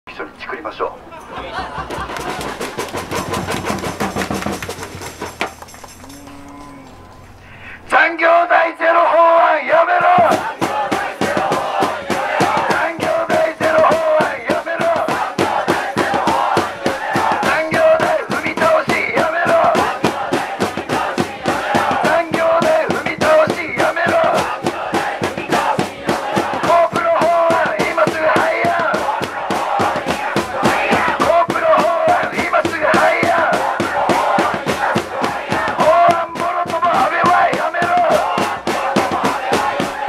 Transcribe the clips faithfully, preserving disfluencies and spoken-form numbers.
一緒に作りましょう。残業代ゼロ法案やめろ。残業代ゼロ法案やめろ。残業代踏み倒しやめろ。残業代踏み倒しやめろ。コープロ法案今すぐ廃案。コープロ法案今すぐ廃案。法案もろとも安倍はやめろ。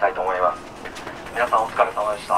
したいと思います。皆さんお疲れ様でした。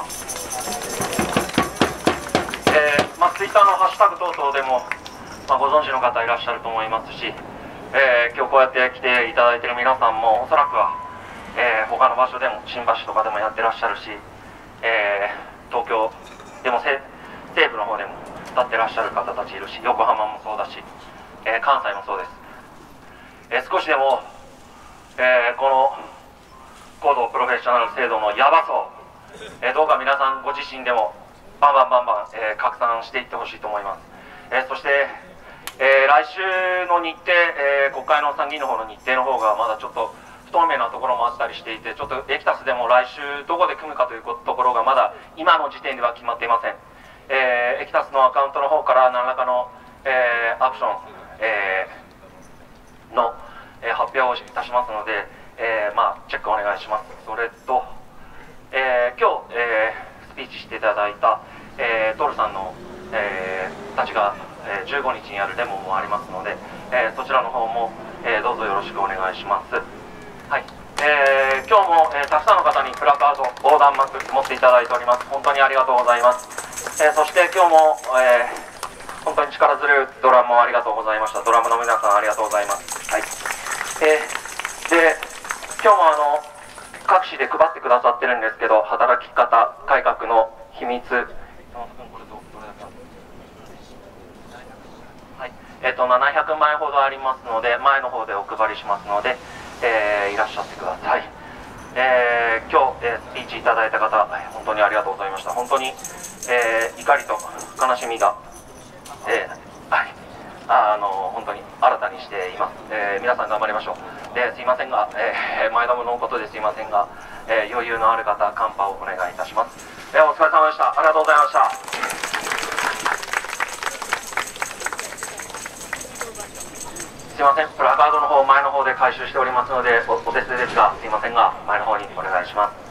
えーまあ、ツイッターのハッシュタグ等々でも、まあ、ご存知の方いらっしゃると思いますし、えー今日こうやって来ていただいている皆さんもおそらくは、えー他の場所でも新橋とかでもやってらっしゃるし、えー東京でも西西部の方でも立ってらっしゃる方たちいるし、横浜もそうだし、えー関西もそうです。えー少しでも、えーこの高度プロフェッショナル制度のヤバさを、えーどうか皆さんご自身でもバンバンバンバン、えー拡散していってほしいと思います。えーそして、えー来週の日程、えー国会の参議院の方の日程の方がまだちょっと不透明なところもあったりしていて、ちょっとエキタスでも来週どこで組むかというところがまだ今の時点では決まっていません。えーエキタスのアカウントの方から何らかの、えーアクション、えーの、えー発表をいたしますので、えーまあ、チェックお願いします。それと、えー今日、えースピーチしていただいた、えートルさんの、えーたちが、えーじゅうごにちにやるデモもありますので、えーそちらの方も、えーどうぞよろしくお願いします。はい、えー今日も、えーたくさんの方にプラカード、横断幕持っていただいております。本当にありがとうございます。えーそして今日も、えー本当に力強いドラムもありがとうございました。ドラムの皆さんありがとうございます。はい、えーで今日もあの各紙で配ってくださってるんですけど、働き方改革の秘密、はい、えっとななひゃくまいほどありますので、前の方でお配りしますので、えーいらっしゃってください。えー今日、えースピーチいただいた方、本当にありがとうございました。本当に、えー怒りと悲しみが、えーはい、あの本当に新たにしています。えー皆さん頑張りましょう。ですいませんが、えー前倒のことですいませんが、えー余裕のある方、カンパをお願いいたします。えーお疲れ様でした。ありがとうございました。すいません、プラカードの方前の方で回収しておりますので、おお手数ですが、すいませんが前の方にお願いします。